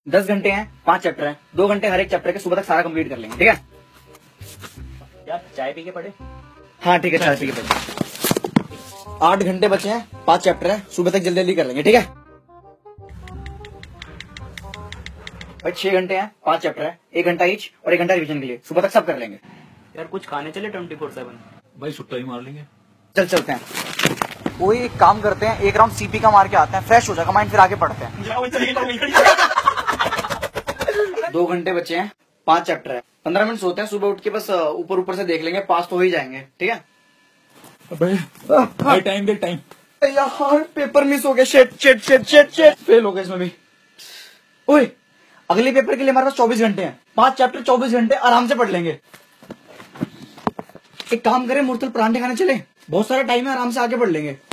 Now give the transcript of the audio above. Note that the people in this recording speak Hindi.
10 घंटे हैं, 5 चैप्टर हैं, 2 घंटे हर एक चैप्टर के, सुबह तक सारा कंप्लीट कर लेंगे, ठीक है? यार चाय पी के पढ़े। हाँ ठीक है, चाय पी के पढ़े। 8 घंटे बचे हैं, 5 चैप्टर हैं, सुबह तक जल्दी जल्दी कर लेंगे, ठीक है? भाई 6 घंटे हैं, 5 चैप्टर हैं, 1 घंटा ईच और 1 घंटा रिवीजन के लिए, सुबह तक सब कर लेंगे। यार कुछ खाने चले 24/7। भाई सुट्टा ही मार लेंगे। चल चलते हैं। वही एक काम करते हैं, एक राउंड सीपी का मार के आते हैं, फ्रेश हो जाएगा माइंड, फिर आगे पढ़ते हैं। 2 घंटे बचे हैं, 5 चैप्टर है, 15 मिनट सोते हैं, सुबह उठ के बस ऊपर ऊपर से देख लेंगे, पास तो हो ही जाएंगे, ठीक है? भाई टाइम देख टाइम। यार पेपर मिस हो गया, शेट शेट शेट शेट शेट, फेल हो गए इसमें भी। ओए अगले पेपर के लिए हमारे पास 24 घंटे हैं, 5 चैप्टर 24 घंटे आराम से पढ़ लेंगे। एक काम करें, मुर्तल परांठे खाने चले, बहुत सारा टाइम है, आराम से आगे पढ़ लेंगे।